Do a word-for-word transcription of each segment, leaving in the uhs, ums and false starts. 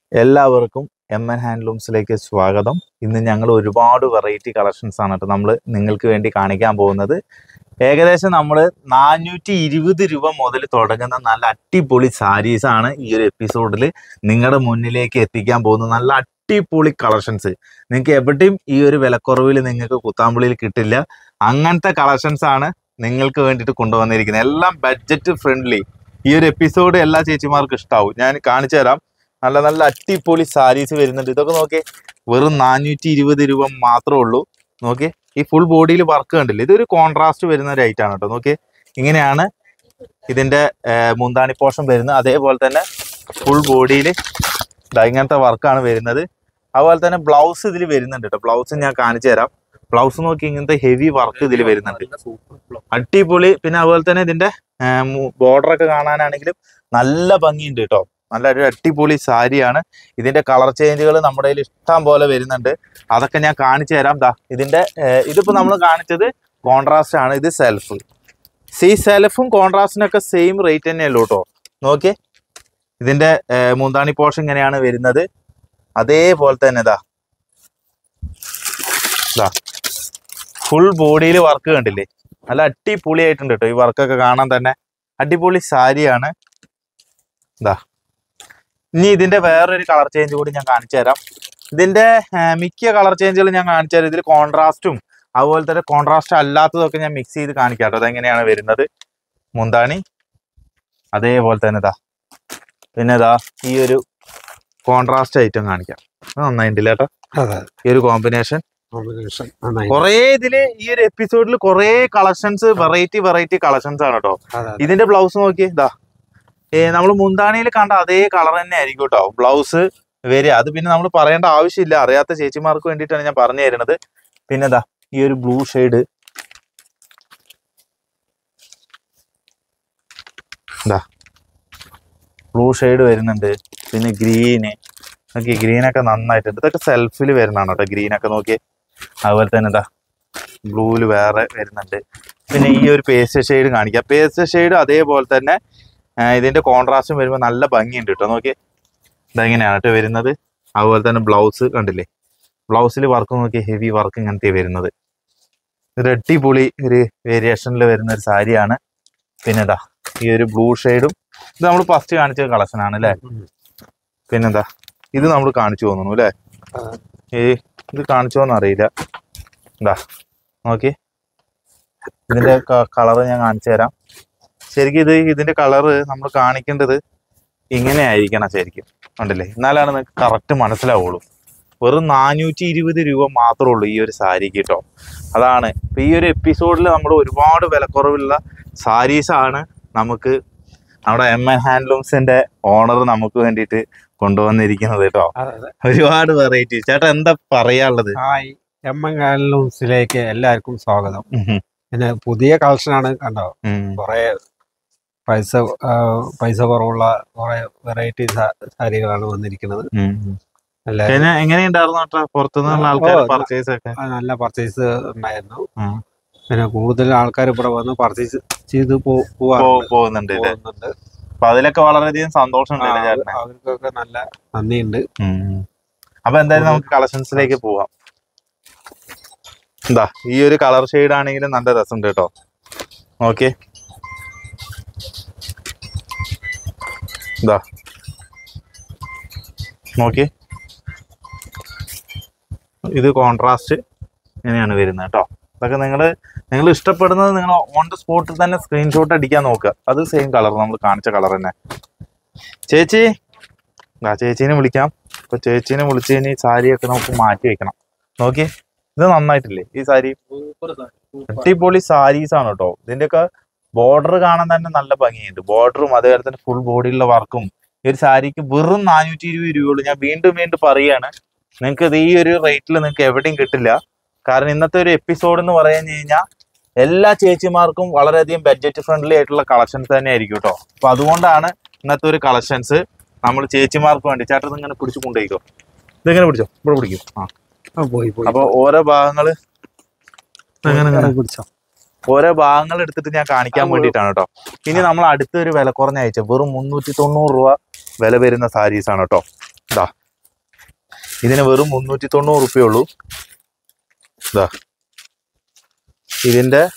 എല്ലാവർക്കും M N ഹാൻഡ്ലൂംസിലേക്ക് സ്വാഗതം. ഇന്ന് ഞങ്ങൾ ഒരുപാട് വെറൈറ്റി കളക്ഷൻസ് ആണ് കേട്ടോ നമ്മൾ നിങ്ങൾക്ക് വേണ്ടി കാണിക്കാൻ പോകുന്നത്. ഏകദേശം നമ്മൾ നാനൂറ്റി ഇരുപത് രൂപ മുതൽ തുടങ്ങുന്ന നല്ല അടിപൊളി സാരീസ് ആണ് ഈ ഒരു എപ്പിസോഡിൽ നിങ്ങളുടെ മുന്നിലേക്ക് എത്തിക്കാൻ പോകുന്നത്. നല്ല അടിപൊളി കളക്ഷൻസ് നിങ്ങൾക്ക് എവിടെയും ഈ ഒരു വിലക്കുറവിൽ നിങ്ങൾക്ക് കുത്താമ്പുള്ളിയിൽ കിട്ടില്ല. അങ്ങനത്തെ കളക്ഷൻസ് ആണ് നിങ്ങൾക്ക് വേണ്ടിയിട്ട് കൊണ്ടുവന്നിരിക്കുന്നത്. എല്ലാം ബഡ്ജറ്റ് ഫ്രണ്ട്ലി. ഈ ഒരു എപ്പിസോഡ് എല്ലാ ചേച്ചിമാർക്കും ഇഷ്ടാവും. ഞാൻ കാണിച്ചു തരാം. നല്ല നല്ല അടിപൊളി സാരീസ് വരുന്നുണ്ട്. ഇതൊക്കെ നോക്കിയേ, വെറും നാനൂറ്റി ഇരുപത് രൂപ മാത്രമേ ഉള്ളൂ. നോക്കിയേ, ഈ ഫുൾ ബോഡിയിൽ വർക്ക് കണ്ടില്ലേ, ഇതൊരു കോൺട്രാസ്റ്റ് വരുന്ന ഒരു ഐറ്റാണ് കേട്ടോ. നോക്കിയേ, ഇങ്ങനെയാണ് ഇതിന്റെ മുന്താണി പോർഷൻ വരുന്നത്. അതേപോലെ തന്നെ ഫുൾ ബോഡിയിൽ ഇങ്ങനത്തെ വർക്കാണ് വരുന്നത്. അതുപോലെ തന്നെ ബ്ലൗസ് ഇതിൽ വരുന്നുണ്ട് കേട്ടോ. ബ്ലൗസ് ഞാൻ കാണിച്ചു തരാം. ബ്ലൗസ് നോക്കി ഇങ്ങനത്തെ ഹെവി വർക്ക് ഇതിൽ വരുന്നുണ്ട്, അടിപൊളി. പിന്നെ അതുപോലെ തന്നെ ഇതിന്റെ ബോർഡറൊക്കെ കാണാനാണെങ്കിലും നല്ല ഭംഗിയുണ്ട് കേട്ടോ. നല്ല ഒരു അടിപൊളി സാരിയാണ്. ഇതിന്റെ കളർ ചേഞ്ചുകൾ നമ്മുടെ കയ്യിൽ ഇഷ്ടം പോലെ വരുന്നുണ്ട്. അതൊക്കെ ഞാൻ കാണിച്ചു തരാം. ദാ ഇതിന്റെ ഇതിപ്പോ നമ്മൾ കാണിച്ചത് കോൺട്രാസ്റ്റ് ആണ്. ഇത് സെൽഫ്. സി സെൽഫും കോൺട്രാസ്റ്റിനൊക്കെ സെയിം റേറ്റ് തന്നെയല്ലോ കേട്ടോ. നോക്കിയേ, ഇതിന്റെ മുന്താണി പോർഷൻ ഇങ്ങനെയാണ് വരുന്നത്. അതേപോലെ തന്നെ ഇതാ ഇതാ ഫുൾ ബോഡിയിൽ വർക്ക് കണ്ടില്ലേ, നല്ല അടിപൊളി ആയിട്ടുണ്ട് കേട്ടോ. ഈ വർക്കൊക്കെ കാണാൻ തന്നെ അടിപൊളി സാരിയാണ്. ഇതാ ഇനി ഇതിന്റെ വേറൊരു കളർ ചേഞ്ച് കൂടി ഞാൻ കാണിച്ചു തരാം. ഇതിന്റെ മിക്ക കളർ ചേഞ്ചുകൾ ഞാൻ കാണിച്ചു തരാം. ഇതിൽ കോൺട്രാസ്റ്റും അതുപോലെ തന്നെ കോൺട്രാസ്റ്റ് അല്ലാത്തതൊക്കെ ഞാൻ മിക്സ് ചെയ്ത് കാണിക്കാം കേട്ടോ. അതെങ്ങനെയാണ് വരുന്നത്. മുന്താണി അതേപോലെ തന്നെ ഇതാ, പിന്നെ ഇതാ ഈ ഒരു കോൺട്രാസ്റ്റ് ഐറ്റം കാണിക്കാം. നന്നായിട്ടില്ല കേട്ടോ ഈ ഒരു കോമ്പിനേഷൻ. കൊറേ ഇതില് ഈ ഒരു എപ്പിസോഡിൽ കൊറേ കളക്ഷൻസ്, വെറൈറ്റി വെറൈറ്റി കളക്ഷൻസ് ആണ് കേട്ടോ. ഇതിന്റെ ബ്ലൗസ് നോക്കിയേ, ഇതാ നമ്മൾ മുന്താണിയിൽ കണ്ട അതേ കളർ തന്നെ ആയിരിക്കും കേട്ടോ ബ്ലൗസ് വരിക. അത് പിന്നെ നമ്മൾ പറയേണ്ട ആവശ്യമില്ല, അറിയാത്ത ചേച്ചിമാർക്ക് വേണ്ടിയിട്ടാണ് ഞാൻ പറഞ്ഞു തരുന്നത്. പിന്നെ ഇതാ ഈ ഒരു ബ്ലൂ ഷെയ്ഡ്, ഇതാ ബ്ലൂ ഷെയ്ഡ് വരുന്നുണ്ട്. പിന്നെ ഗ്രീന് നോക്കി, ഗ്രീനൊക്കെ നന്നായിട്ടുണ്ട്. ഇതൊക്കെ സെൽഫിൽ വരുന്നതാണ് കേട്ടോ ഗ്രീനൊക്കെ നോക്കി. അതുപോലെ തന്നെ ഇതാ ബ്ലൂവിൽ വേറെ വരുന്നുണ്ട്. പിന്നെ ഈ ഒരു പേസ്റ്റ് ഷെയ്ഡ് കാണിക്കാം. പേസ്റ്റ് ഷെയ്ഡ് അതേപോലെ തന്നെ ഇതിന്റെ കോൺട്രാസ്റ്റും വരുമ്പോൾ നല്ല ഭംഗിയുണ്ട് കേട്ടോ. നോക്കി, ഇതെങ്ങനെയാണ് കേട്ടോ വരുന്നത്. അതുപോലെ തന്നെ ബ്ലൗസ് കണ്ടില്ലേ, ബ്ലൗസിൽ വർക്ക് നോക്കി, ഹെവി വർക്ക് ഇങ്ങനത്തെ വരുന്നത്. ഒരു അടിപൊളി ഒരു വേരിയേഷനിൽ വരുന്ന ഒരു സാരിയാണ്. പിന്നെ ഇതാ ഈ ഒരു ബ്ലൂ ഷെയ്ഡും, ഇത് നമ്മൾ ഫസ്റ്റ് കാണിച്ച കളക്ഷൻ ആണ് അല്ലേ. പിന്നെന്താ ഇത് നമ്മൾ കാണിച്ചു തോന്നുന്നു അല്ലേ. ഈ ഇത് കാണിച്ചോന്ന് അറിയില്ല. എന്താ നോക്കി, ഇതിന്റെ കളറ് ഞാൻ കാണിച്ചു തരാം. ശരിക്കും ഇത് ഇതിന്റെ കളറ് നമ്മൾ കാണിക്കേണ്ടത് ഇങ്ങനെ ആയിരിക്കണം ശരിക്കും, കണ്ടില്ലേ, എന്നാലാണ് നിങ്ങൾക്ക് കറക്റ്റ് മനസ്സിലാവുള്ളൂ. വെറും നാനൂറ്റി ഇരുപത് രൂപ മാത്രമേ ഉള്ളൂ ഈ ഒരു സാരിക്ക് കേട്ടോ. അതാണ് ഇപ്പം ഈ ഒരു എപ്പിസോഡിൽ നമ്മൾ ഒരുപാട് വിലക്കുറവുള്ള സാരീസാണ് നമുക്ക് നമ്മുടെ എം എൻ ഹാൻഡ്ലൂംസിന്റെ ഓണർ നമുക്ക് വേണ്ടിയിട്ട് കൊണ്ടുവന്നിരിക്കുന്നത് കേട്ടോ. ഒരുപാട് വെറൈറ്റി. ചേട്ടാ എന്താ പറയാനുള്ളത്? ഹായ്, എം എൻ ഹാൻഡ്ലൂംസിലേക്ക് എല്ലാവർക്കും സ്വാഗതം. പിന്നെ പുതിയ കളക്ഷനാണ് കണ്ടോ. കുറെ പൈസ പൈസ കുറവുള്ള കുറെ വെറൈറ്റി സാരികളാണ് വന്നിരിക്കുന്നത്. നല്ല പർച്ചേസ് ഉണ്ടായിരുന്നു. പിന്നെ കൂടുതൽ ആൾക്കാർ ഇവിടെ വന്ന് പർച്ചേസ് ചെയ്ത് പോകുന്നുണ്ട്. അതിലൊക്കെ വളരെയധികം സന്തോഷം. അവർക്കൊക്കെ നല്ല നന്ദിയുണ്ട്. അപ്പൊ എന്തായാലും നമുക്ക് കളക്ഷൻസിലേക്ക് പോവാം. എന്താ ഈ ഒരു കളർ ഷെയ്ഡ് ആണെങ്കിലും നല്ല രസമുണ്ട് കേട്ടോ. ഓക്കെ, ഇതാ നോക്കി, ഇത് കോൺട്രാസ്റ്റ് ഇങ്ങനെയാണ് വരുന്നത് കേട്ടോ. അതൊക്കെ നിങ്ങൾ നിങ്ങൾ ഇഷ്ടപ്പെടുന്നത് നിങ്ങൾ ഓൺ ദ സ്പോട്ടിൽ തന്നെ സ്ക്രീൻഷോട്ട് അടിക്കാൻ നോക്കുക. അത് സെയിം കളർ, നമ്മൾ കാണിച്ച കളർ തന്നെ. ചേച്ചി ആ ചേച്ചീനെ വിളിക്കാം. അപ്പൊ ചേച്ചീനെ വിളിച്ച് കഴിഞ്ഞ് ഈ സാരിയൊക്കെ നമുക്ക് മാറ്റി വെക്കണം. നോക്കി, ഇത് നന്നായിട്ടില്ലേ ഈ സാരി. അടിപൊളി സാരീസ് ആണ് കേട്ടോ. ഇതിന്റെയൊക്കെ ബോർഡർ കാണാൻ തന്നെ നല്ല ഭംഗിയുണ്ട്. ബോർഡറും അതേപോലെ തന്നെ ഫുൾ ബോഡിയിലുള്ള വർക്കും ഈ ഒരു സാരിക്ക് വെറും നാനൂറ്റി ഇരുപത് രൂപയുള്ളൂ. ഞാൻ വീണ്ടും വീണ്ടും പറയുകയാണ്, നിങ്ങൾക്ക് ഇത് ഈ ഒരു റേറ്റിൽ നിങ്ങൾക്ക് എവിടെയും കിട്ടില്ല. കാരണം ഇന്നത്തെ ഒരു എപ്പിസോഡ് എന്ന് പറഞ്ഞു കഴിഞ്ഞാൽ എല്ലാ ചേച്ചിമാർക്കും വളരെയധികം ബഡ്ജറ്റ് ഫ്രണ്ട്ലി ആയിട്ടുള്ള കളക്ഷൻസ് തന്നെ ആയിരിക്കും കേട്ടോ. അപ്പൊ അതുകൊണ്ടാണ് ഇന്നത്തെ ഒരു കളക്ഷൻസ് നമ്മൾ ചേച്ചിമാർക്ക് വേണ്ടി. ചേട്ടൻ ഇങ്ങനെ പിടിച്ചു കൊണ്ടുപോയിക്കോ, ഇതെങ്ങനെ പിടിച്ചോ, ഇവിടെ പിടിക്കും. ആ അപ്പൊ ഓരോ ഭാഗങ്ങള് പിടിച്ചോ, ഓരോ ഭാഗങ്ങൾ എടുത്തിട്ട് ഞാൻ കാണിക്കാൻ വേണ്ടിയിട്ടാണ് കേട്ടോ. ഇനി നമ്മൾ അടുത്തൊരു വില കുറഞ്ഞ അയച്ച വെറും മുന്നൂറ്റി തൊണ്ണൂറ് രൂപ വില വരുന്ന സാരീസ് ആണ് കേട്ടോ. ഇതാ ഇതിന് വെറും മുന്നൂറ്റി തൊണ്ണൂറ് റുപ്യ ഉള്ളൂ. ഇതാ ഇതിന്റെ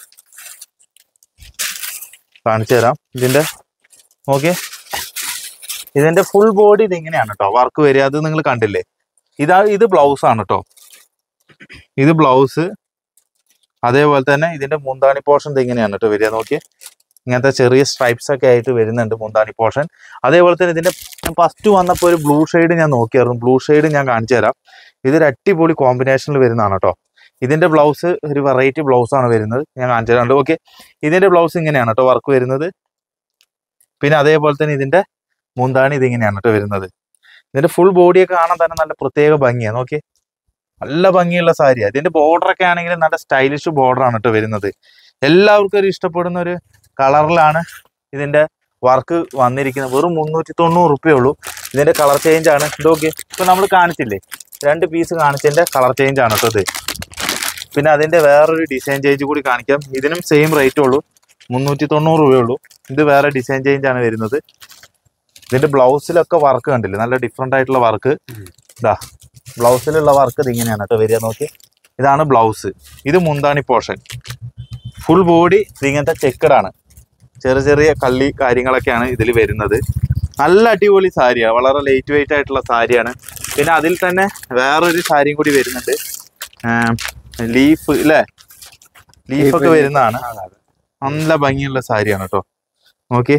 കാണിച്ചു തരാം. ഇതിന്റെ ഓക്കെ, ഇതിന്റെ ഫുൾ ബോഡി ഇത് ഇങ്ങനെയാണ് കേട്ടോ വർക്ക് വരിക. അത് നിങ്ങൾ കണ്ടില്ലേ? ഇതാ ഇത് ബ്ലൗസ് ആണ് കേട്ടോ. ഇത് ബ്ലൗസ്. അതേപോലെ തന്നെ ഇതിന്റെ മുന്താണി പോർഷൻ ഇത് ഇങ്ങനെയാണ് കേട്ടോ വരിക. നോക്കിയേ, ഇങ്ങനത്തെ ചെറിയ സ്ട്രൈപ്സ് ഒക്കെ ആയിട്ട് വരുന്നുണ്ട് മുന്താണി പോർഷൻ. അതേപോലെ തന്നെ ഇതിന്റെ ഫസ്റ്റ് വന്നപ്പോൾ ഒരു ബ്ലൂ ഷെയ്ഡ് ഞാൻ നോക്കിയായിരുന്നു. ബ്ലൂ ഷെയ്ഡ് ഞാൻ കാണിച്ചു തരാം. ഇതൊരു അടിപൊളി കോമ്പിനേഷനിൽ വരുന്നതാണ് കേട്ടോ. ഇതിന്റെ ബ്ലൗസ് ഒരു വെറൈറ്റി ബ്ലൗസ് ആണ് വരുന്നത്. ഞാൻ കാണിച്ചു തരാം. ഓക്കെ, ഇതിന്റെ ബ്ലൗസ് ഇങ്ങനെയാണ് കേട്ടോ വർക്ക് വരുന്നത്. പിന്നെ അതേപോലെ തന്നെ ഇതിന്റെ മുന്താണി ഇത് ഇങ്ങനെയാണ് കേട്ടോ വരുന്നത്. ഇതിന്റെ ഫുൾ ബോഡിയൊക്കെ കാണാൻ തന്നെ നല്ല പ്രത്യേക ഭംഗിയാണ്. നോക്കിയേ, നല്ല ഭംഗിയുള്ള സാരിയാണ്. ഇതിന്റെ ബോർഡർ ഒക്കെ ആണെങ്കിൽ നല്ല സ്റ്റൈലിഷ് ബോർഡർ ആണ് കേട്ടോ വരുന്നത്. എല്ലാവർക്കും ഒരു ഇഷ്ടപ്പെടുന്ന ഒരു കളറിലാണ് ഇതിന്റെ വർക്ക് വന്നിരിക്കുന്നത്. വെറും മുന്നൂറ്റി തൊണ്ണൂറ് റുപ്യ ഉള്ളൂ. ഇതിന്റെ കളർ ചേഞ്ച് ആണ് ഇത്. ഓക്കെ, ഇപ്പൊ നമ്മൾ കാണിച്ചില്ലേ രണ്ട് പീസ് കാണിച്ചതിന്റെ കളർ ചേഞ്ച് ആണ് കേട്ടോ ഇത്. പിന്നെ അതിന്റെ വേറൊരു ഡിസൈൻ ചേഞ്ച് കൂടി കാണിക്കാം. ഇതിനും സെയിം റേറ്റ് ഉള്ളൂ, മുന്നൂറ്റി തൊണ്ണൂറ് രൂപയുള്ളൂ. ഇത് വേറെ ഡിസൈൻ ചേഞ്ച് ആണ് വരുന്നത്. ഇതിന്റെ ബ്ലൗസിലൊക്കെ വർക്ക് കണ്ടില്ലേ, നല്ല ഡിഫറെന്റ് ആയിട്ടുള്ള വർക്ക്. ഇതാ ബ്ലൗസിലുള്ള വർക്ക് ഇത് ഇങ്ങനെയാണ് കേട്ടോ വരിക. നോക്കി, ഇതാണ് ബ്ലൗസ്. ഇത് മുന്താണി പോർഷൻ. ഫുൾ ബോഡി ഇങ്ങനത്തെ ചെക്കഡ് ആണ്. ചെറിയ ചെറിയ കള്ളി കാര്യങ്ങളൊക്കെയാണ് ഇതിൽ വരുന്നത്. നല്ല അടിപൊളി സാരിയാണ്, വളരെ ലൈറ്റ് വെയിറ്റ് ആയിട്ടുള്ള സാരിയാണ്. പിന്നെ അതിൽ തന്നെ വേറൊരു സാരിയും കൂടി വരുന്നുണ്ട്. ലീഫ് അല്ലേ, ലീഫൊക്കെ വരുന്നതാണ്. നല്ല ഭംഗിയുള്ള സാരിയാണ് കേട്ടോ. നോക്കി,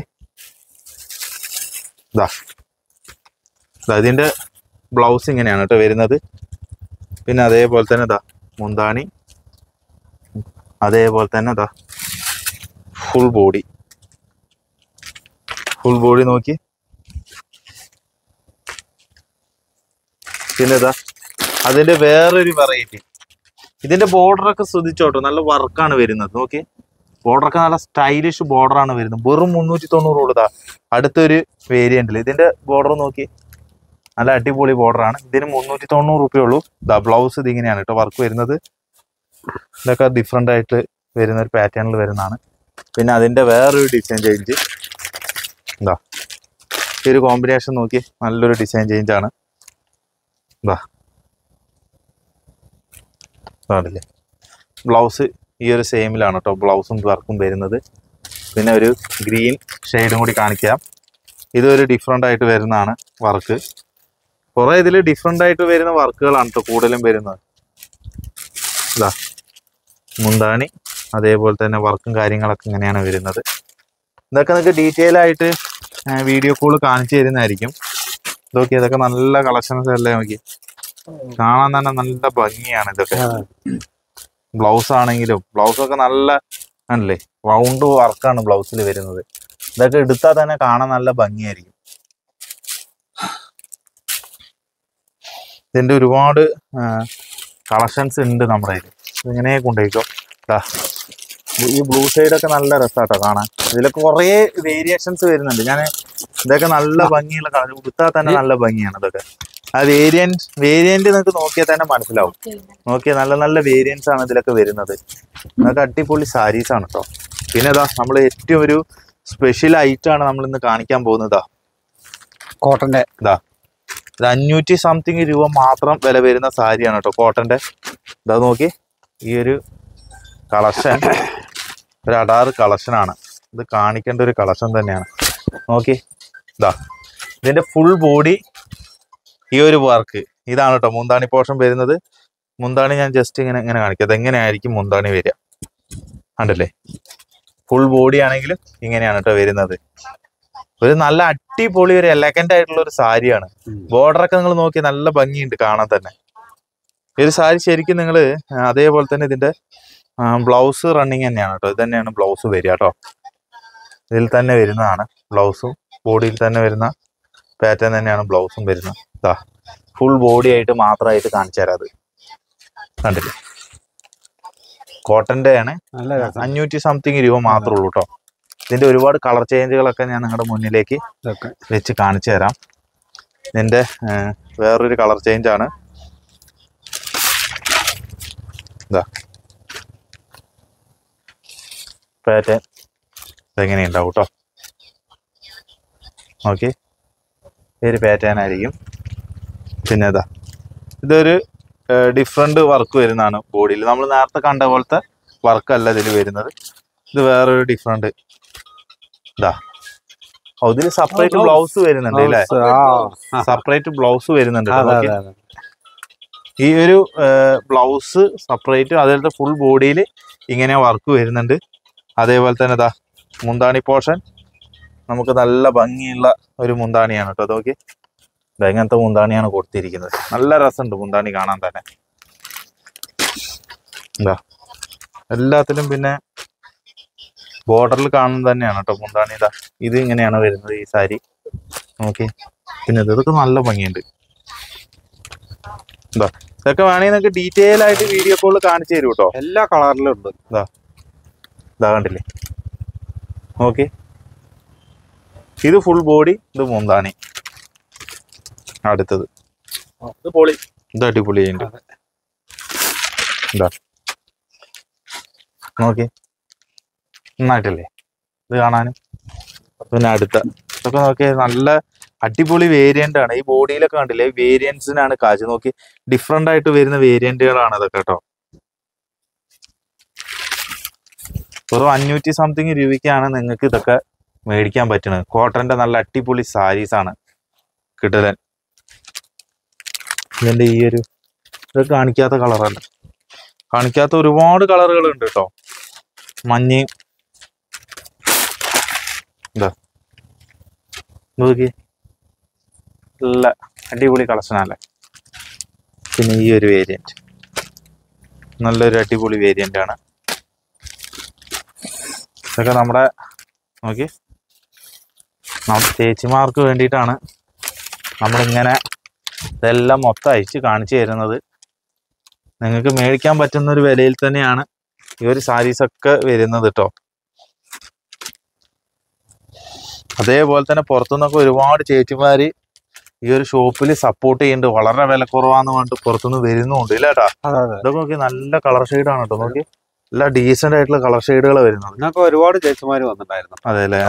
ഇതാ ഇതിന്റെ ബ്ലൗസ് ഇങ്ങനെയാണ് കേട്ടോ വരുന്നത്. പിന്നെ അതേപോലെ തന്നെ ഇതാ മുന്താണി, അതേപോലെ തന്നെ ഇതാ ഫുൾ ബോഡി. ഫുൾ ബോഡി നോക്കി. പിന്നെ ഇതാ അതിന്റെ വേറൊരു വെറൈറ്റി. ഇതിന്റെ ബോർഡറൊക്കെ ശ്രദ്ധിച്ചോട്ടോ, നല്ല വർക്കാണ് വരുന്നത്. നോക്കി, ബോർഡറൊക്കെ നല്ല സ്റ്റൈലിഷ് ബോർഡറാണ് വരുന്നത്. വെറും മുന്നൂറ്റി തൊണ്ണൂറ് കൊടുത്താ. അടുത്തൊരു വേരിയന്റിൽ ഇതിന്റെ ബോർഡർ നോക്കി, നല്ല അടിപൊളി ബോർഡറാണ്. ഇതിന് മുന്നൂറ്റി തൊണ്ണൂറ് റുപ്യ ഉള്ളൂ. ദാ ബ്ലൗസ് ഇത് ഇങ്ങനെയാണ് കേട്ടോ വർക്ക് വരുന്നത്. ഇതൊക്കെ ഡിഫറെന്റ് ആയിട്ട് വരുന്ന ഒരു പാറ്റേണിൽ വരുന്നതാണ്. പിന്നെ അതിന്റെ വേറൊരു ഡിസൈൻ ചേഞ്ച്. എന്താ ഈ ഒരു കോമ്പിനേഷൻ നോക്കി, നല്ലൊരു ഡിസൈൻ ചേഞ്ച് ആണ്. എന്താ കാണില്ലേ, ബ്ലൗസ് ഈ ഒരു സെയിമിലാണ് കേട്ടോ ബ്ലൗസും വർക്കും വരുന്നത്. പിന്നെ ഒരു ഗ്രീൻ ഷെയ്ഡും കൂടി കാണിക്കാം. ഇതൊരു ഡിഫറെൻ്റ് ആയിട്ട് വരുന്നതാണ് വർക്ക്. കുറേ ഇതിൽ ഡിഫറെൻ്റ് ആയിട്ട് വരുന്ന വർക്കുകളാണ് കേട്ടോ കൂടുതലും വരുന്നത്. ഇതാ മുന്താണി, അതേപോലെ തന്നെ വർക്കും കാര്യങ്ങളൊക്കെ ഇങ്ങനെയാണ് വരുന്നത്. ഇതൊക്കെ നിങ്ങൾക്ക് ഡീറ്റെയിൽ ആയിട്ട് വീഡിയോ കോൾ കാണിച്ചു തരുന്നതായിരിക്കും. ഇതൊക്കെ ഇതൊക്കെ നല്ല കളക്ഷൻസ് അല്ലേ, നോക്കി കാണാൻ തന്നെ നല്ല ഭംഗിയാണ്. ഇതൊക്കെ ബ്ലൗസ് ആണെങ്കിലും ബ്ലൗസൊക്കെ നല്ല ആണല്ലേ, റൗണ്ട് വർക്കാണ് ബ്ലൗസിൽ വരുന്നത്. ഇതൊക്കെ എടുത്താൽ തന്നെ കാണാൻ നല്ല ഭംഗിയായിരിക്കും. ഇതിന്റെ ഒരുപാട് കളക്ഷൻസ് ഉണ്ട് നമ്മുടെ കയ്യിൽ. ഇതിങ്ങനെ കൊണ്ടുപോയിക്കോ. ഈ ബ്ലൂ ഷെയ്ഡൊക്കെ നല്ല രസമാട്ടോ കാണാൻ. ഇതിലൊക്കെ കുറേ വേരിയേഷൻസ് വരുന്നുണ്ട്. ഞാൻ ഇതൊക്കെ നല്ല ഭംഗിയുള്ള കളർ, എടുത്താൽ തന്നെ നല്ല ഭംഗിയാണ്. ഇതൊക്കെ ആ വേരിയന്റ് വേരിയന്റ് നിങ്ങൾക്ക് നോക്കിയാൽ തന്നെ മനസ്സിലാവും. നോക്കിയാൽ നല്ല നല്ല വേരിയൻസ് ആണ് ഇതിലൊക്കെ വരുന്നത്. അതൊക്കെ അടിപൊളി സാരീസ് ആണ് കേട്ടോ. പിന്നെ ഇതാ നമ്മൾ ഏറ്റവും ഒരു സ്പെഷ്യൽ ഐറ്റം ആണ് നമ്മൾ ഇന്ന് കാണിക്കാൻ പോകുന്നതാ, കോട്ടന്റെ. ഇതാ ഇത് അഞ്ഞൂറ്റി സംതിങ് രൂപ മാത്രം വില വരുന്ന സാരിയാണ് കേട്ടോ കോട്ടന്റെ. ഇതാ നോക്കി, ഈ ഒരു കളക്ഷൻ ഒരു അടാറ് കളക്ഷനാണ്. ഇത് കാണിക്കേണ്ട ഒരു കളക്ഷൻ തന്നെയാണ്. നോക്കി, ഇതാ ഇതിന്റെ ഫുൾ ബോഡി ഈ ഒരു വർക്ക് ഇതാണ് കേട്ടോ മുന്താണി പോർഷൻ വരുന്നത്. മുന്താണി ഞാൻ ജസ്റ്റ് ഇങ്ങനെ ഇങ്ങനെ കാണിക്കാം. അതെങ്ങനെയായിരിക്കും മുന്താണി വരിക കണ്ടല്ലേ. ഫുൾ ബോഡി ആണെങ്കിലും ഇങ്ങനെയാണ് കേട്ടോ വരുന്നത്. ഒരു നല്ല അടിപൊളി ഒരു എലഗന്റ് ആയിട്ടുള്ള ഒരു സാരിയാണ്. ബോർഡറൊക്കെ നിങ്ങൾ നോക്കി നല്ല ഭംഗിയുണ്ട് കാണാൻ തന്നെ. ഈ ഒരു സാരി ശരിക്കും നിങ്ങൾ അതേപോലെ തന്നെ ഇതിന്റെ ബ്ലൗസ് റണ്ണിങ് തന്നെയാണ് കേട്ടോ. ഇത് തന്നെയാണ് ബ്ലൗസ് വരിക കേട്ടോ. ഇതിൽ തന്നെ വരുന്നതാണ് ബ്ലൗസും. ബോഡിയിൽ തന്നെ വരുന്ന പാറ്റേൺ തന്നെയാണ് ബ്ലൗസും വരുന്നത്. ഇതാ ഫുൾ ബോഡി ആയിട്ട് മാത്രമായിട്ട് കാണിച്ചു തരാം. അത് കണ്ടില്ലേ, കോട്ടന്റെ ആണ്. അഞ്ഞൂറ്റി സംതിങ് രൂപ മാത്രമേ ഉള്ളൂ കേട്ടോ. ഇതിന്റെ ഒരുപാട് കളർ ചേഞ്ചുകളൊക്കെ ഞാൻ നിങ്ങളുടെ മുന്നിലേക്ക് വെച്ച് കാണിച്ചു തരാം. ഇതിന്റെ വേറൊരു കളർ ചേഞ്ച് ആണ്. ഇതാ പാറ്റേൺ ഇതെങ്ങനെ ഉണ്ടാവും കേട്ടോ. ഓക്കെ, ഈ ഒരു പാറ്റേൺ ആയിരിക്കും. പിന്നെ ഇതാ ഇതൊരു ഡിഫറെന്റ് വർക്ക് വരുന്നതാണ് ബോഡിയിൽ. നമ്മൾ നേരത്തെ കണ്ട പോലത്തെ വർക്കല്ല ഇതിൽ വരുന്നത്. ഇത് വേറൊരു ഡിഫറെന്റ് ഇതാ. ഇതിൽ സെപ്പറേറ്റ് ബ്ലൗസ് വരുന്നുണ്ട് അല്ലേ? സെപ്പറേറ്റ് ബ്ലൗസ് വരുന്നുണ്ട്. ഈ ഒരു ബ്ലൗസ് സെപ്പറേറ്റ്, അതേപോലത്തെ ഫുൾ ബോഡിയിൽ ഇങ്ങനെ വർക്ക് വരുന്നുണ്ട്. അതേപോലെ തന്നെ ഇതാ മുന്താണി പോർഷൻ നമുക്ക് നല്ല ഭംഗിയുള്ള ഒരു മുന്താണിയാണ് കേട്ടോ. നോക്കി ഇങ്ങനത്തെ മുന്താണിയാണ് കൊടുത്തിരിക്കുന്നത്. നല്ല രസമുണ്ട് മുന്താണി കാണാൻ തന്നെ. എന്താ എല്ലാത്തിലും പിന്നെ ബോർഡറിൽ കാണുന്നത് തന്നെയാണ് കേട്ടോ മുന്താണി. ഇതാ ഇത് ഇങ്ങനെയാണ് വരുന്നത് ഈ സാരി. ഓക്കെ, പിന്നെ ഇതൊക്കെ നല്ല ഭംഗിയുണ്ട്. എന്താ ഇതൊക്കെ വേണമെങ്കിൽ നിങ്ങൾക്ക് ഡീറ്റെയിൽ ആയിട്ട് വീഡിയോ കോളിൽ കാണിച്ചു തരും കേട്ടോ. എല്ലാ കളറിലും ഉണ്ട്. ഇതാ ഇതാ കണ്ടില്ലേ? ഓക്കെ, ഇത് ഫുൾ ബോഡി, ഇത് മുന്താണി. അടുത്തത് ഇത് പൊളി, ഇത് അടിപൊളിയുണ്ട്. എന്താ നോക്കി നന്നായിട്ടല്ലേ ഇത് കാണാനും. പിന്നെ അടുത്ത ഇതൊക്കെ നോക്കിയാൽ നല്ല അടിപൊളി വേരിയന്റ് ആണ്. ഈ ബോഡിയിലൊക്കെ കണ്ടില്ലേ, വേരിയൻസിനാണ് കാശ്. നോക്കി ഡിഫറെന്റ് ആയിട്ട് വരുന്ന വേരിയന്റുകളാണ് ഇതൊക്കെ കേട്ടോ. വെറും അഞ്ഞൂറ്റി സംതിങ് രൂപയ്ക്കാണ് നിങ്ങൾക്ക് ഇതൊക്കെ മേടിക്കാൻ പറ്റുന്നത്. കോട്ടന്റെ നല്ല അടിപൊളി സാരീസ് ആണ് കിട്ടലൻ. ഇതിന്റെ ഈ ഒരു ഇതൊക്കെ കാണിക്കാത്ത കളറല്ല, കാണിക്കാത്ത ഒരുപാട് കളറുകൾ ഉണ്ട് കേട്ടോ. മഞ്ഞ ഇതാ നോക്കി നല്ല അടിപൊളി കളക്ഷനല്ലേ. പിന്നെ ഈ ഒരു വേരിയന്റ് നല്ലൊരു അടിപൊളി വേരിയന്റ് ആണ്. ഇതൊക്കെ നമ്മുടെ നോക്കി നമ്മുടെ ചേച്ചിമാർക്ക് വേണ്ടിയിട്ടാണ് നമ്മളിങ്ങനെ ഇതെല്ലാം മൊത്തം അയച്ച് കാണിച്ചു തരുന്നത്. നിങ്ങൾക്ക് മേടിക്കാൻ പറ്റുന്ന ഒരു വിലയിൽ തന്നെയാണ് ഈ ഒരു സാരീസൊക്കെ വരുന്നത് കേട്ടോ. അതേപോലെ തന്നെ പുറത്തുനിന്നൊക്കെ ഒരുപാട് ചേച്ചിമാര് ഈ ഒരു ഷോപ്പിൽ സപ്പോർട്ട് ചെയ്യുന്നുണ്ട്. വളരെ വില കുറവാന്ന് പറഞ്ഞിട്ട് പുറത്തുനിന്ന് വരുന്നുണ്ട് ഇല്ല കേട്ടാ. ഇതൊക്കെ നോക്കി നല്ല കളർ ഷെയ്ഡാണ് കേട്ടോ. നോക്കി നല്ല ഡീസന്റ് ആയിട്ടുള്ള കളർ ഷെയ്ഡുകൾ വരുന്നത്. ഇതിനൊക്കെ ഒരുപാട് ചേച്ചിമാര് വന്നിട്ടുണ്ടായിരുന്നു. അതെ അല്ലേ?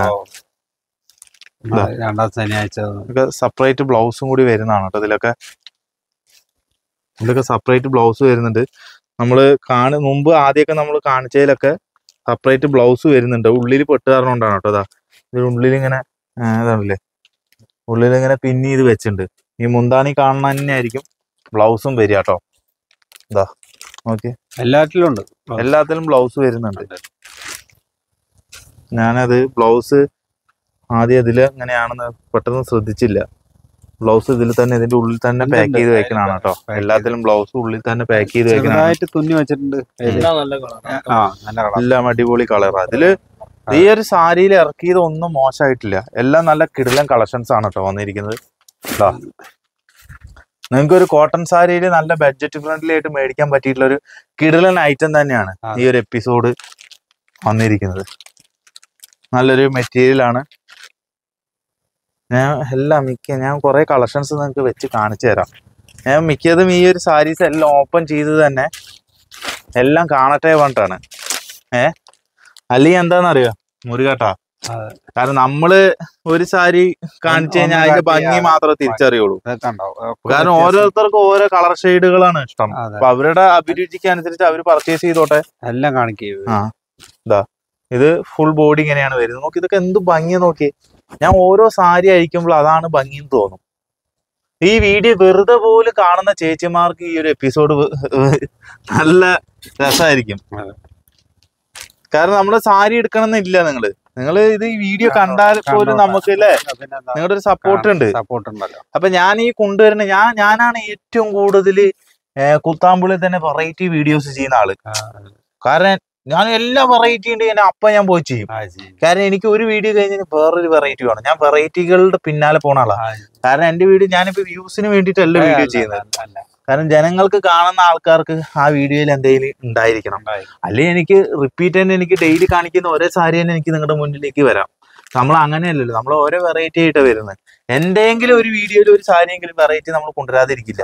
രണ്ടാം ശനിയാഴ്ച സെപ്പറേറ്റ് ബ്ലൗസും കൂടി വരുന്നതാണ് കേട്ടോ. ഇതിലൊക്കെ ഇതിലൊക്കെ സെപ്പറേറ്റ് ബ്ലൗസ് വരുന്നുണ്ട്. നമ്മള് കാണു മുമ്പ് ആദ്യമൊക്കെ നമ്മൾ കാണിച്ചതിലൊക്കെ സെപ്പറേറ്റ് ബ്ലൗസ് വരുന്നുണ്ട്. ഉള്ളിൽ പെട്ട് കാരണം കൊണ്ടാണ് കേട്ടോ. അതാ ഇത് ഉള്ളിൽ ഇങ്ങനെ ഇതാണല്ലേ, ഉള്ളിൽ ഇങ്ങനെ പിന്നി ഇത് വെച്ചിട്ടുണ്ട്. ഈ മുന്താണി കാണുന്ന തന്നെ ആയിരിക്കും ബ്ലൗസും വരിക കേട്ടോ. ഇതാ ഓക്കെ, എല്ലാത്തിലും ഉണ്ട്, എല്ലാത്തിലും ബ്ലൗസ് വരുന്നുണ്ട്. ഞാനത് ബ്ലൗസ് ആദ്യം ഇതില് എങ്ങനെയാണെന്ന് പെട്ടെന്ന് ശ്രദ്ധിച്ചില്ല. ബ്ലൗസ് ഇതിൽ തന്നെ ഇതിന്റെ ഉള്ളിൽ തന്നെ പാക്ക് ചെയ്ത് വെക്കണാണ് കേട്ടോ. എല്ലാത്തിലും ബ്ലൗസ് ഉള്ളിൽ തന്നെ പാക്ക് ചെയ്ത് വെക്കണായിട്ട് തുന്നി വെച്ചിട്ടുണ്ട്. എല്ലാം അടിപൊളി കളറാ. ഇതില് ഈ ഒരു സാരിയിൽ ഇറക്കിയത് ഒന്നും മോശമായിട്ടില്ല. എല്ലാം നല്ല കിടിലൻ കളക്ഷൻസ് ആണ് കേട്ടോ വന്നിരിക്കുന്നത്. നിങ്ങൾക്ക് ഒരു കോട്ടൺ സാരിയിൽ നല്ല ബഡ്ജറ്റ് ഫ്രണ്ട്ലി ആയിട്ട് മേടിക്കാൻ പറ്റിയിട്ടുള്ള ഒരു കിടിലൻ ഐറ്റം തന്നെയാണ് ഈ ഒരു എപ്പിസോഡ് വന്നിരിക്കുന്നത്. നല്ലൊരു മെറ്റീരിയൽ ആണ്. ഞാൻ എല്ലാം മിക്ക ഞാൻ കുറെ കളക്ഷൻസ് നിങ്ങൾക്ക് വെച്ച് കാണിച്ചു തരാം. ഞാൻ മിക്കതും ഈ ഒരു സാരീസ് എല്ലാം ഓപ്പൺ ചെയ്ത് തന്നെ എല്ലാം കാണട്ടെ പറഞ്ഞിട്ടാണ്. ഏ അല്ലെങ്കിൽ എന്താണെന്നറിയോ മുരുകേട്ടാ, കാരണം നമ്മള് ഒരു സാരി കാണിച്ചു കഴിഞ്ഞാൽ അതിന്റെ ഭംഗി മാത്രമേ തിരിച്ചറിയുള്ളൂ. കാരണം ഓരോരുത്തർക്കും ഓരോ കളർ ഷെയ്ഡുകളാണ് ഇഷ്ടം. അപ്പൊ അവരുടെ അഭിരുചിക്ക് അനുസരിച്ച് അവർ പർച്ചേസ് ചെയ്തോട്ടെ. എല്ലാം കാണിക്കും. ആ ഇതാ ഇത് ഫുൾ ബോഡി ഇങ്ങനെയാണ് വരുന്നത്. നോക്കി ഇതൊക്കെ എന്ത് ഭംഗി നോക്കി. ഞാൻ ഓരോ സാരി അയക്കുമ്പോൾ അതാണ് ഭംഗിന്ന് തോന്നും. ഈ വീഡിയോ വെറുതെ പോലും കാണുന്ന ചേച്ചിമാർക്ക് ഈ ഒരു എപ്പിസോഡ് നല്ല രസമായിരിക്കും. കാരണം നമ്മള് സാരി എടുക്കണമെന്നില്ല. നിങ്ങള് നിങ്ങള് ഇത് ഈ വീഡിയോ കണ്ടാൽ പോലും നമുക്ക് അല്ലേ നിങ്ങളുടെ ഒരു സപ്പോർട്ട് ഉണ്ട്. അപ്പൊ ഞാൻ ഈ കൊണ്ടുവരുന്ന ഞാൻ ഞാനാണ് ഏറ്റവും കൂടുതൽ കുത്താമ്പുള്ളിൽ തന്നെ വെറൈറ്റി വീഡിയോസ് ചെയ്യുന്ന ആള്. കാരണം ഞാൻ എല്ലാ വെറൈറ്റി ഉണ്ട് ഞാൻ അപ്പൊ ഞാൻ പോയി ചെയ്യും. കാരണം എനിക്ക് ഒരു വീഡിയോ കഴിഞ്ഞാൽ വേറൊരു വെറൈറ്റി വേണം. ഞാൻ വെറൈറ്റികളുടെ പിന്നാലെ പോണ ആളാണ്. കാരണം എന്റെ വീഡിയോ ഞാനിപ്പോ വ്യൂസിന് വേണ്ടിയിട്ടല്ല വീഡിയോ ചെയ്യുന്നത്. കാരണം ജനങ്ങൾക്ക് കാണുന്ന ആൾക്കാർക്ക് ആ വീഡിയോയിൽ എന്തെങ്കിലും ഉണ്ടായിരിക്കണം. അല്ലെങ്കിൽ എനിക്ക് റിപ്പീറ്റ് തന്നെ എനിക്ക് ഡെയിലി കാണിക്കുന്ന ഒരേ സാരി തന്നെ എനിക്ക് നിങ്ങളുടെ മുന്നിലേക്ക് വരാം. നമ്മൾ അങ്ങനെയല്ലല്ലോ, നമ്മൾ ഓരോ വെറൈറ്റി ആയിട്ട് വരുന്നത്. എന്തെങ്കിലും ഒരു വീഡിയോയിൽ ഒരു സാരിയെങ്കിലും വെറൈറ്റി നമ്മൾ കൊണ്ടുവരാതിരിക്കില്ല.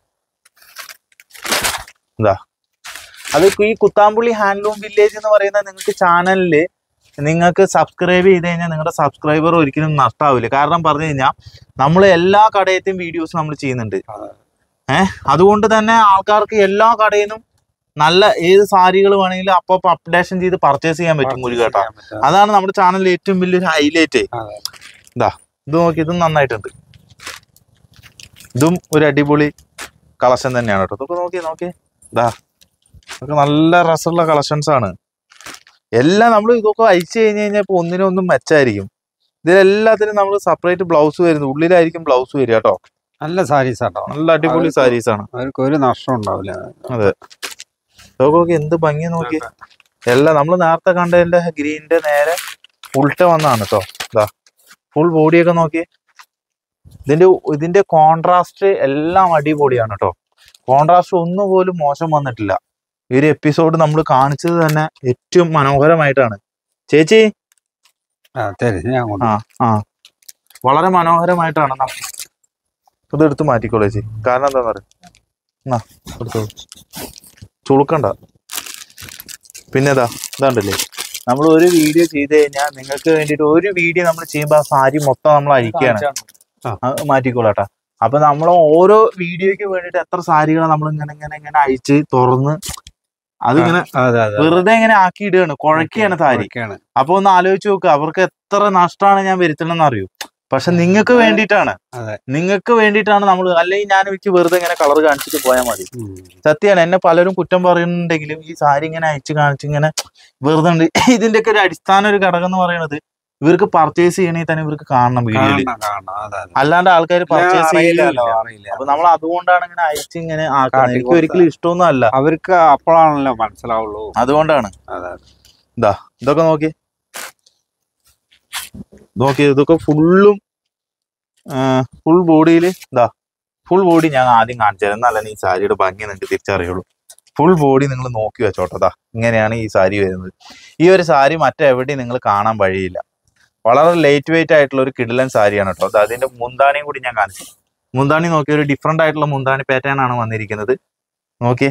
എന്താ അത് ഈ കുത്താമ്പുള്ളി ഹാൻഡ്ലൂം വില്ലേജ് എന്ന് പറയുന്ന നിങ്ങൾക്ക് ചാനലില് നിങ്ങൾക്ക് സബ്സ്ക്രൈബ് ചെയ്ത് കഴിഞ്ഞാൽ നിങ്ങളുടെ സബ്സ്ക്രൈബർ ഒരിക്കലും നഷ്ടാവില്ല. കാരണം പറഞ്ഞു കഴിഞ്ഞാൽ നമ്മൾ എല്ലാ കടയത്തെയും വീഡിയോസ് നമ്മൾ ചെയ്യുന്നുണ്ട്. ഏഹ് അതുകൊണ്ട് തന്നെ ആൾക്കാർക്ക് എല്ലാ കടയിൽ നിന്നും നല്ല ഏത് സാരികൾ വേണമെങ്കിലും അപ്പൊ അപ്ഡേഷൻ ചെയ്ത് പർച്ചേസ് ചെയ്യാൻ പറ്റും മുരുകേട്ട. അതാണ് നമ്മുടെ ചാനലിൽ ഏറ്റവും വലിയൊരു ഹൈലൈറ്റ്. ഇതാ ഇത് നോക്കി, ഇതും നന്നായിട്ടുണ്ട്. ഇതും ഒരു അടിപൊളി കളക്ഷൻ തന്നെയാണ് കേട്ടോ. ഇതൊക്കെ നോക്കി നോക്കി ഇതാ ഇതൊക്കെ നല്ല രസമുള്ള കളക്ഷൻസ് ആണ് എല്ലാം. നമ്മൾ ഇതൊക്കെ അയച്ചു കഴിഞ്ഞ് കഴിഞ്ഞാൽ ഇപ്പൊ ഒന്നിനൊന്നും മെച്ചായിരിക്കും. ഇതിലെല്ലാത്തിനും നമ്മൾ സെപ്പറേറ്റ് ബ്ലൗസ് വരുന്നത്, ഉള്ളിലായിരിക്കും ബ്ലൗസ് വരിക കേട്ടോ. നല്ല സാരീസ് ആട്ടോ, നല്ല അടിപൊളി സാരീസ് ആണ്. അവർക്ക് ഒരു നഷ്ടം ഉണ്ടാവില്ല. അതെ നോക്കി എന്ത് ഭംഗി നോക്കി. എല്ലാം നമ്മൾ നേരത്തെ കണ്ടതിന്റെ ഗ്രീനിന്റെ നേരെ ഉൾട്ട വന്നാണ് കേട്ടോ. ഇതാ ഫുൾ ബോഡിയൊക്കെ നോക്കി. ഇതിന്റെ ഇതിന്റെ കോൺട്രാസ്റ്റ് എല്ലാം അടിപൊളിയാണ് കേട്ടോ. കോൺട്രാസ്റ്റ് ഒന്നുപോലും മോശം വന്നിട്ടില്ല. ഈ ഒരു എപ്പിസോഡ് നമ്മൾ കാണിച്ചത് തന്നെ ഏറ്റവും മനോഹരമായിട്ടാണ്. ചേച്ചി ആ ആ വളരെ മനോഹരമായിട്ടാണ്. ഇതെടുത്ത് മാറ്റിക്കോളൂ ചേച്ചി. കാരണം എന്താന്ന് പറയാ എടുത്തോളൂ, ചുളുക്കണ്ട. പിന്നെ ഇതാ ഇതാണ്ടല്ലേ, നമ്മൾ ഒരു വീഡിയോ ചെയ്ത് കഴിഞ്ഞാൽ നിങ്ങൾക്ക് വേണ്ടിയിട്ട് ഒരു വീഡിയോ നമ്മൾ ചെയ്യുമ്പോൾ ആ സാരി മൊത്തം നമ്മൾ അഴിക്കുകയാണ്. മാറ്റിക്കോളാട്ടാ. അപ്പൊ നമ്മൾ ഓരോ വീഡിയോയ്ക്ക് വേണ്ടിയിട്ട് എത്ര സാരികളാണ് നമ്മൾ ഇങ്ങനെ ഇങ്ങനെ ഇങ്ങനെ അഴിച്ച് തുറന്ന് അതിങ്ങനെ വെറുതെ ഇങ്ങനെ ആക്കിയിടുകയാണ്, കുഴക്കുകയാണ് സാരി. അപ്പൊ ഒന്ന് ആലോചിച്ച് നോക്കുക, അവർക്ക് എത്ര നഷ്ടമാണ് ഞാൻ വരുത്തണമെന്ന് അറിയൂ. പക്ഷെ നിങ്ങൾക്ക് വേണ്ടിയിട്ടാണ്, നിങ്ങൾക്ക് വേണ്ടിയിട്ടാണ് നമ്മൾ. അല്ലെങ്കിൽ ഞാൻ വെച്ച് വെറുതെ ഇങ്ങനെ കളർ കാണിച്ചിട്ട് പോയാൽ മതി. സത്യമാണ്, എന്നെ പലരും കുറ്റം പറയുന്നുണ്ടെങ്കിലും ഈ സാരി ഇങ്ങനെ അയച്ച് കാണിച്ച് ഇങ്ങനെ വെറുതെ ഉണ്ട്. ഇതിന്റെയൊക്കെ ഒരു അടിസ്ഥാന ഒരു ഘടകം എന്ന് പറയുന്നത് ഇവർക്ക് പർച്ചേസ് ചെയ്യണമെങ്കിൽ തന്നെ ഇവർക്ക് കാണണം വീഡിയോയില്, അല്ലാണ്ട് ആൾക്കാർ പർച്ചേസ് ചെയ്യില്ലല്ലോ. അപ്പൊ നമ്മൾ അതുകൊണ്ടാണ് ഇങ്ങനെ അയച്ച് ഇങ്ങനെ ആക്കുന്നത്. എനിക്ക് ഒരിക്കലും ഇഷ്ടമൊന്നും അല്ല, അവർക്ക് അപ്പോഴാണല്ലോ മനസ്സിലാവുള്ളൂ. അതുകൊണ്ടാണ്. ഇതാ ഇതൊക്കെ നോക്കി നോക്കി ഇതൊക്കെ ഫുള്ളും ഫുൾ ബോഡിയിൽ ഇതാ ഫുൾ ബോഡി ഞാൻ ആദ്യം കാണിച്ചു തരാം, എന്നാലും ഈ സാരിയുടെ ഭംഗി നിങ്ങൾക്ക് തിരിച്ചറിയുള്ളൂ. ഫുൾ ബോഡി നിങ്ങൾ നോക്കി വെച്ചോട്ടതാ, ഇങ്ങനെയാണ് ഈ സാരി വരുന്നത്. ഈ ഒരു സാരി മറ്റെവിടെയും നിങ്ങൾ കാണാൻ വഴിയില്ല. വളരെ ലൈറ്റ് വെയിറ്റ് ആയിട്ടുള്ള ഒരു കിടിലൻ സാരിയാണ് കേട്ടോ. അത് അതിന്റെ മുന്താണിയും കൂടി ഞാൻ കാണിച്ചു. മുന്താണി നോക്കി, ഒരു ഡിഫറെന്റ് ആയിട്ടുള്ള മുന്താണി പാറ്റേൺ ആണ് വന്നിരിക്കുന്നത്. നോക്കിയേ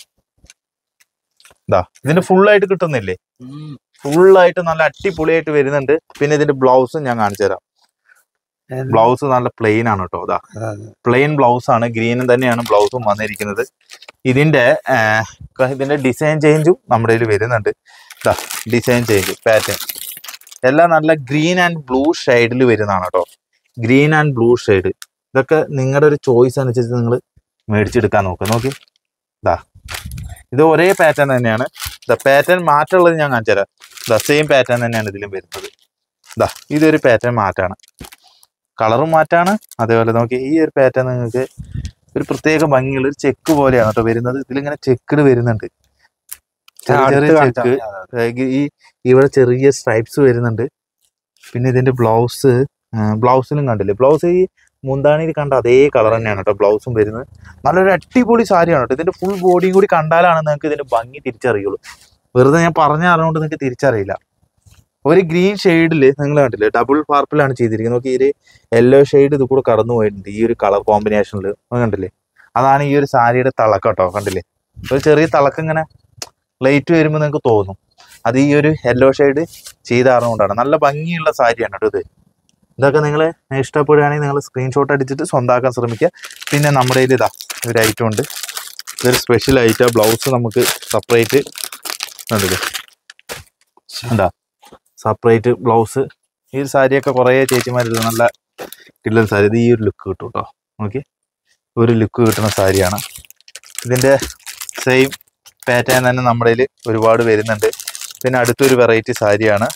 ഇതാ ഇതിന്റെ ഫുൾ ആയിട്ട് കിട്ടുന്നില്ലേ, ഫുള്ളായിട്ട് നല്ല അടിപൊളിയായിട്ട് വരുന്നുണ്ട്. പിന്നെ ഇതിന്റെ ബ്ലൗസും ഞാൻ കാണിച്ചു തരാം. ബ്ലൗസ് നല്ല പ്ലെയിൻ ആണ് കേട്ടോ. ഇതാ പ്ലെയിൻ ബ്ലൗസ് ആണ്, ഗ്രീനും തന്നെയാണ് ബ്ലൗസും വന്നിരിക്കുന്നത്. ഇതിന്റെ ഇതിന്റെ ഡിസൈൻ ചേഞ്ചും നമ്മുടെ കയ്യിൽ വരുന്നുണ്ട്. ഇതാ ഡിസൈൻ ചേഞ്ച് പാറ്റേൺ എല്ലാം നല്ല ഗ്രീൻ ആൻഡ് ബ്ലൂ ഷെയ്ഡിൽ വരുന്നതാണ് കേട്ടോ. ഗ്രീൻ ആൻഡ് ബ്ലൂ ഷെയ്ഡ് ഇതൊക്കെ നിങ്ങളുടെ ഒരു ചോയ്സ് അനുസരിച്ച് നിങ്ങൾ മേടിച്ചെടുക്കാൻ നോക്കുക. നോക്കി ഇതാ ഇത് ഒരേ പാറ്റേൺ തന്നെയാണ്. ദ പാറ്റേൺ മാറ്റമുള്ളത് ഞാൻ കാണിച്ചു തരാം. ദ സെയിം പാറ്റേൺ തന്നെയാണ് ഇതിലും വരുന്നത്. ഇതാ ഇതൊരു പാറ്റേൺ മാറ്റാണ്, കളറും മാറ്റാണ്. അതേപോലെ നോക്കി ഈ ഒരു പാറ്റേൺ നിങ്ങൾക്ക് ഒരു പ്രത്യേക ഭംഗിയുള്ള ഒരു ചെക്ക് പോലെയാണ് കേട്ടോ വരുന്നത്. ഇതിലിങ്ങനെ ചെക്കിട് വരുന്നുണ്ട്, ചെറിയ ചെറിയ ചെക്ക്. ഈ ഇവിടെ ചെറിയ സ്ട്രൈപ്സ് വരുന്നുണ്ട്. പിന്നെ ഇതിന്റെ ബ്ലൗസ് ബ്ലൗസിനും കണ്ടില്ലേ, ബ്ലൗസ് ഈ മുന്താണിയിൽ കണ്ട അതേ കളർ തന്നെയാണ് കേട്ടോ ബ്ലൗസും വരുന്നത്. നല്ലൊരു അടിപൊളി സാരിയാണ് കേട്ടോ. ഇതിന്റെ ഫുൾ ബോഡിയും കൂടി കണ്ടാലാണ് നിങ്ങൾക്ക് ഇതിന്റെ ഭംഗി തിരിച്ചറിയുള്ളൂ. വെറുതെ ഞാൻ പറഞ്ഞ അറിവുകൊണ്ട് നിങ്ങൾക്ക് തിരിച്ചറിയില്ല. ഒരു ഗ്രീൻ ഷെയ്ഡിൽ നിങ്ങൾ കണ്ടില്ലേ, ഡബിൾ പാർപ്പിലാണ് ചെയ്തിരിക്കുന്നത്. നോക്കി ഈ ഒരു യെല്ലോ ഷെയ്ഡ് ഇത് കൂടെ കടന്നു പോയിട്ടുണ്ട് ഈ ഒരു കളർ കോമ്പിനേഷനിൽ. കണ്ടില്ലേ, അതാണ് ഈ ഒരു സാരിയുടെ തിളക്കം കേട്ടോ. കണ്ടില്ലേ, ഒരു ചെറിയ തിളക്കം ഇങ്ങനെ ലൈറ്റ് വരുമ്പോൾ നിങ്ങൾക്ക് തോന്നും. അത് ഈ ഒരു യെല്ലോ ഷെയ്ഡ് ചെയ്താറുകൊണ്ടാണ്. നല്ല ഭംഗിയുള്ള സാരിയാണ് കേട്ടോ ഇത്. ഇതൊക്കെ നിങ്ങൾ ഇഷ്ടപ്പെടുകയാണെങ്കിൽ നിങ്ങൾ സ്ക്രീൻഷോട്ട് അടിച്ചിട്ട് സ്വന്തമാക്കാൻ ശ്രമിക്കുക. പിന്നെ നമ്മുടെ കയ്യിൽ ഇതാ ഒരു ഐറ്റം ഉണ്ട്, ഇതൊരു സ്പെഷ്യൽ ഐറ്റം. ബ്ലൗസ് നമുക്ക് സെപ്പറേറ്റ് കണ്ടില്ലേ, എന്താ സെപ്പറേറ്റ് ബ്ലൗസ്. ഈ ഒരു സാരിയൊക്കെ കുറേ ചേച്ചിമാരില്ല, നല്ല കിട്ടുന്ന സാരി. ഇത് ഈ ഒരു ലുക്ക് കിട്ടും കേട്ടോ. ഓക്കെ, ഒരു ലുക്ക് കിട്ടുന്ന സാരിയാണ്. ഇതിൻ്റെ സെയിം പാറ്റേൺ തന്നെ നമ്മുടെ കയ്യിൽ ഒരുപാട് വരുന്നുണ്ട്. പിന്നെ അടുത്തൊരു വെറൈറ്റി സാരിയാണ്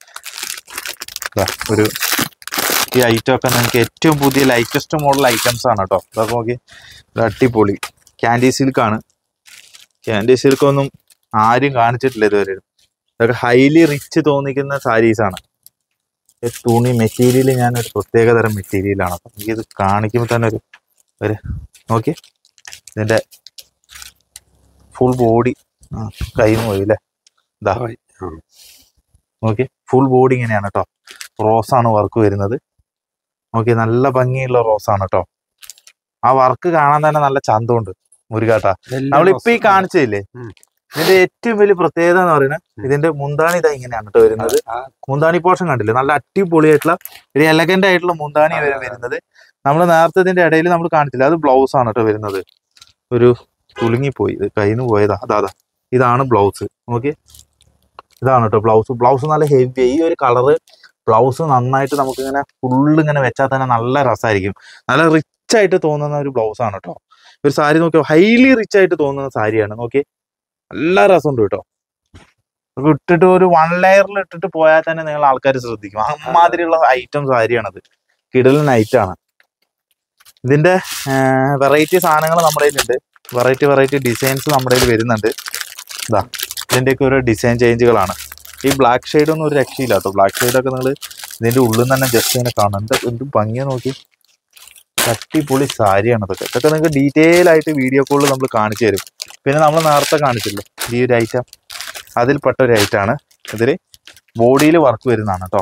ഒരു ഈ ഐറ്റം ഒക്കെ നിങ്ങൾക്ക് ഏറ്റവും പുതിയ ലൈറ്റസ്റ്റ് മോഡൽ ഐറ്റംസ് ആണ് കേട്ടോ. അതൊക്കെ നോക്കി അടിപൊളി ക്യാൻഡി സിൽക്കാണ്. ക്യാൻഡി സിൽക്കൊന്നും ആരും കാണിച്ചിട്ടില്ല ഇതുവരെ. ഇതൊക്കെ ഹൈലി റിച്ച് തോന്നിക്കുന്ന സാരീസാണ്. തുണി മെറ്റീരിയൽ ഞാനൊരു പ്രത്യേക തരം മെറ്റീരിയലാണ്. അപ്പം എനിക്കിത് കാണിക്കുമ്പോൾ തന്നെ ഒരു ഒരു നോക്കി ഇതിൻ്റെ ഫുൾ ബോഡി കയ്യിൽ നിന്ന് പോയി അല്ലേ. ഇതാ നോക്കി ഫുൾ ബോഡി ഇങ്ങനെയാണ് കേട്ടോ. റോസാണ് വർക്ക് വരുന്നത്. നോക്കി നല്ല ഭംഗിയുള്ള റോസാണ് കേട്ടോ. ആ വർക്ക് കാണാൻ തന്നെ നല്ല ചന്തമുണ്ട് മുരുകാട്ടാ. നമ്മളിപ്പോ ഈ കാണിച്ചില്ലേ, ഇതിന്റെ ഏറ്റവും വലിയ പ്രത്യേകത എന്ന് പറയുന്നത് ഇതിന്റെ മുന്താണി ഇതാ ഇങ്ങനെയാണ് കേട്ടോ വരുന്നത്. മുന്താണി പോർഷൻ കണ്ടില്ലേ, നല്ല അടിപൊളിയായിട്ടുള്ള ഒരു എലഗന്റ് ആയിട്ടുള്ള മുന്താണി വരെ വരുന്നത്. നമ്മൾ നേരത്തെ ഇതിന്റെ ഇടയിൽ നമ്മൾ കാണിച്ചില്ല, അത് ബ്ലൗസ് ആണ് കേട്ടോ വരുന്നത്. ഒരു കുലുങ്ങിപ്പോയി, ഇത് കയ്യിൽ നിന്ന് പോയതാ. അതാ അതാ ഇതാണ് ബ്ലൗസ്. ഓക്കെ, ഇതാണ് കേട്ടോ ബ്ലൗസ്. ബ്ലൗസ് നല്ല ഹെവി. ഈ ഒരു കളറ് ബ്ലൗസ് നന്നായിട്ട് നമുക്ക് ഇങ്ങനെ ഫുള്ള് ഇങ്ങനെ വെച്ചാൽ തന്നെ നല്ല രസമായിരിക്കും. നല്ല റിച്ച് ആയിട്ട് തോന്നുന്ന ഒരു ബ്ലൗസ് ആണ് കേട്ടോ. ഒരു സാരി നോക്കിയോ, ഹൈലി റിച്ച് ആയിട്ട് തോന്നുന്ന സാരിയാണ്. നോക്കി, നല്ല രസമുണ്ട് കേട്ടോ. ഇട്ടിട്ട് ഒരു വൺ ലെയറിൽ ഇട്ടിട്ട് പോയാൽ തന്നെ നിങ്ങൾ ആൾക്കാർ ശ്രദ്ധിക്കും. അമ്മാതിരിയുള്ള ഐറ്റം സാരിയാണത്. കിടലൻ ഐറ്റാണ്. ഇതിന്റെ വെറൈറ്റി സാധനങ്ങൾ നമ്മുടെ കയ്യിലുണ്ട്. വെറൈറ്റി വെറൈറ്റി ഡിസൈൻസ് നമ്മുടെ കയ്യിൽ വരുന്നുണ്ട്. ഇതാ ഇതിൻ്റെയൊക്കെ ഓരോ ഡിസൈൻ ചേഞ്ചുകളാണ്. ഈ ബ്ലാക്ക് ഷെയ്ഡ് ഒന്നും ഒരു രക്ഷയില്ല കേട്ടോ. ബ്ലാക്ക് ഷെയ്ഡൊക്കെ നിങ്ങൾ ഇതിൻ്റെ ഉള്ളിൽ നിന്ന് തന്നെ ജസ്റ്റ് ഇങ്ങനെ കാണാം. എന്താ എന്ത് ഭംഗിയെ നോക്കി, അടിപൊളി സാരിയാണ് ഇതൊക്കെ. ഇതൊക്കെ നിങ്ങൾക്ക് ഡീറ്റെയിൽ ആയിട്ട് വീഡിയോ കോളിൽ നമ്മൾ കാണിച്ചു തരും. പിന്നെ നമ്മൾ നേരത്തെ കാണിച്ചില്ലേ ഈ ഒരു ഐറ്റം, അതിൽപ്പെട്ട ഒരു ഐറ്റമാണ്. ഇതിൽ ബോഡിയിൽ വർക്ക് വരുന്നതാണ് കേട്ടോ.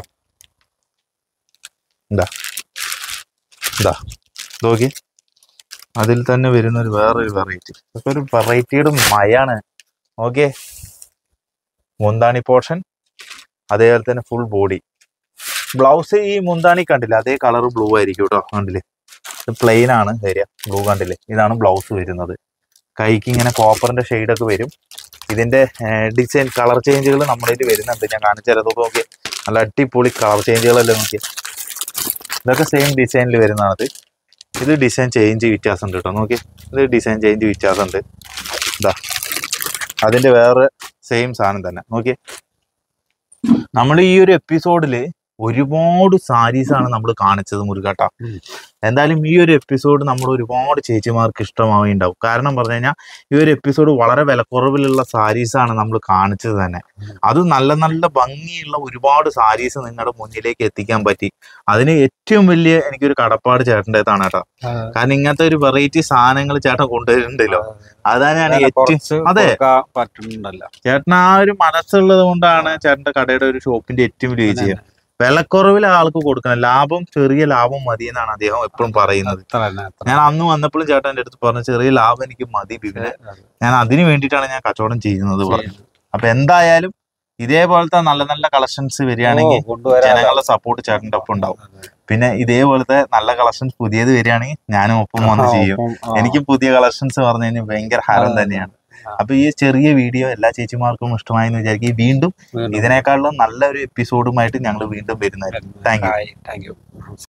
എന്താ ഇതാ നോക്കി, അതിൽ തന്നെ വരുന്ന ഒരു വേറൊരു വെറൈറ്റി. ഇതൊക്കെ ഒരു വെറൈറ്റിയുടെ മയാണ്. ഓക്കെ, മുന്താണി പോർഷൻ, അതേപോലെ തന്നെ ഫുൾ ബോഡി. ബ്ലൗസ് ഈ മുന്താണി കണ്ടില്ല, അതേ കളർ ബ്ലൂ ആയിരിക്കും കേട്ടോ. കണ്ടില്ലേ, ഇത് പ്ലെയിൻ ആണ് വരിക. ബ്ലൂ കണ്ടില്ലേ, ഇതാണ് ബ്ലൗസ് വരുന്നത്. കൈക്ക് ഇങ്ങനെ കോപ്പറിന്റെ ഷെയ്ഡൊക്കെ വരും. ഇതിന്റെ ഡിസൈൻ കളർ ചേഞ്ചുകൾ നമ്മുടെ ഇതിൽ വരുന്നുണ്ട്. ഞാൻ കാണിച്ചു തരാം. ഇതൊക്കെ നോക്കി, നല്ല അടിപൊളി കളർ ചേഞ്ചുകളല്ലേ നോക്കി. ഇതൊക്കെ സെയിം ഡിസൈനിൽ വരുന്നതാണ്. ഇത് ഡിസൈൻ ചേഞ്ച് വ്യത്യാസമുണ്ട് കേട്ടോ. നോക്കി, ഇത് ഡിസൈൻ ചേഞ്ച് വ്യത്യാസമുണ്ട്. ഇതാ അതിന്റെ വേറെ സെയിം സാധനം തന്നെ. നോക്കി, നമ്മൾ ഈ ഒരു എപ്പിസോഡില് ഒരുപാട് സാരീസാണ് നമ്മൾ കാണിച്ചത് മുരുകാട്ടാ. എന്തായാലും ഈ ഒരു എപ്പിസോഡ് നമ്മൾ ഒരുപാട് ചേച്ചിമാർക്ക് ഇഷ്ടമാവുകയുണ്ടാവും. കാരണം പറഞ്ഞു കഴിഞ്ഞാൽ ഈ ഒരു എപ്പിസോഡ് വളരെ വിലക്കുറവിലുള്ള സാരീസാണ് നമ്മൾ കാണിച്ചത് തന്നെ. അത് നല്ല നല്ല ഭംഗിയുള്ള ഒരുപാട് സാരീസ് നിങ്ങളുടെ മുന്നിലേക്ക് എത്തിക്കാൻ പറ്റി. അതിന് ഏറ്റവും വലിയ എനിക്കൊരു കടപ്പാട് ചേട്ടൻ്റെതാണ് കേട്ടോ. കാരണം ഇങ്ങനത്തെ ഒരു വെറൈറ്റി സാധനങ്ങൾ ചേട്ടൻ കൊണ്ടുവരുന്നുണ്ടല്ലോ. അതാണ് ഞാൻ ഏറ്റവും അതെ ചേട്ടൻ ആ ഒരു മനസ്സുള്ളത് കൊണ്ടാണ് ചേട്ടന്റെ കടയുടെ ഒരു ഷോപ്പിന്റെ ഏറ്റവും വലിയ വിജയം. വിലക്കുറവിൽ ആൾക്ക് കൊടുക്കണം, ലാഭം ചെറിയ ലാഭം മതി എന്നാണ് അദ്ദേഹം എപ്പോഴും പറയുന്നത്. ഞാൻ അന്ന് വന്നപ്പോഴും ചേട്ടൻ എൻ്റെ അടുത്ത് പറഞ്ഞു, ചെറിയ ലാഭം എനിക്ക് മതി പിന്നെ ഞാൻ അതിന് വേണ്ടിയിട്ടാണ് ഞാൻ കച്ചവടം ചെയ്യുന്നത് പറഞ്ഞു. അപ്പൊ എന്തായാലും ഇതേപോലത്തെ നല്ല നല്ല കളക്ഷൻസ് വരികയാണെങ്കിൽ ജനങ്ങളുടെ സപ്പോർട്ട് ചേട്ടൻ്റെ ഒപ്പം ഉണ്ടാവും. പിന്നെ ഇതേപോലത്തെ നല്ല കളക്ഷൻസ് പുതിയത് വരികയാണെങ്കിൽ ഞാനും ഒപ്പം വന്ന് ചെയ്യും. എനിക്കും പുതിയ കളക്ഷൻസ് പറഞ്ഞു കഴിഞ്ഞാൽ ഭയങ്കര ഹരം തന്നെയാണ്. അപ്പൊ ഈ ചെറിയ വീഡിയോ എല്ലാ ചേച്ചിമാർക്കും ഇഷ്ടമായെന്ന് വിചാരിക്കും. വീണ്ടും ഇതിനേക്കാളും നല്ലൊരു എപ്പിസോഡുമായിട്ട് ഞങ്ങൾ വീണ്ടും വരുന്നതായിരിക്കും. Thank U.